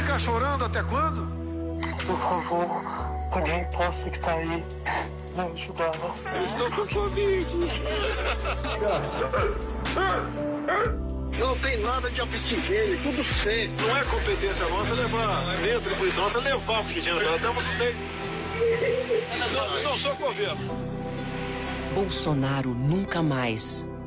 ficar chorando até quando? Por favor, alguém possa que tá aí me ajudar. Eu estou com Covid. Não tem nada de oxigênio, tudo seco. Não é competência nossa levar dentro da prisão, levar oxigênio. Nós estamos no meio. Não sou governo. Bolsonaro nunca mais